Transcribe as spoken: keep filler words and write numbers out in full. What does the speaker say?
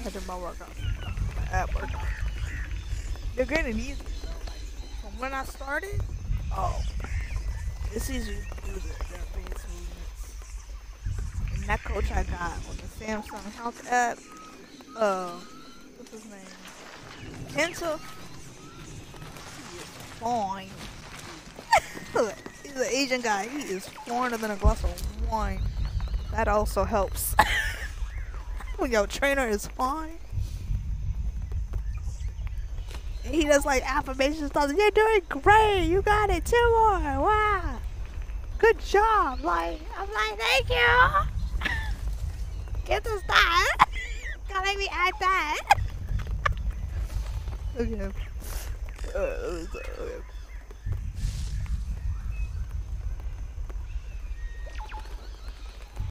I do my workouts. My ab workout. They're getting easy though. Like, from when I started, oh, it's easy to do the, the base movements. And that coach I got on the Samsung House app, uh, what's his name? Kinta. He is fine. He's an Asian guy. He is finer than a glass of wine. That also helps. When your trainer is fine. And he does like affirmation stuff. You're doing great. You got it. Two more. Wow. Good job. Like, I'm like, thank you. Get this done. Gotta make me act that. Okay. Uh, okay.